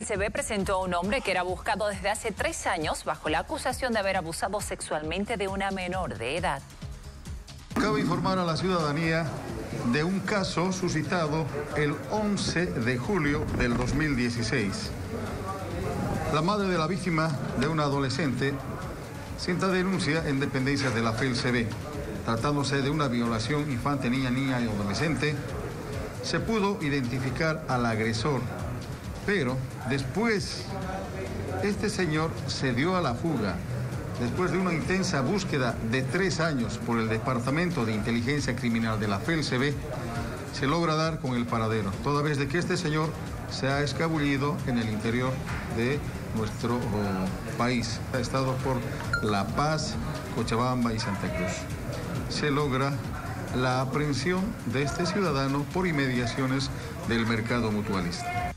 FELCB presentó a un hombre que era buscado desde hace 3 años bajo la acusación de haber abusado sexualmente de una menor de edad. Cabe informar a la ciudadanía de un caso suscitado el 11 de julio del 2016. La madre de la víctima, de una adolescente, sienta denuncia en dependencias de la FELCB. Tratándose de una violación infante, niña y adolescente, se pudo identificar al agresor, pero después este señor se dio a la fuga. Después de una intensa búsqueda de 3 años por el Departamento de Inteligencia Criminal de la FELCB, se logra dar con el paradero, toda vez de que este señor se ha escabullido en el interior de nuestro país. Ha estado por La Paz, Cochabamba y Santa Cruz. Se logra la aprehensión de este ciudadano por inmediaciones del mercado mutualista.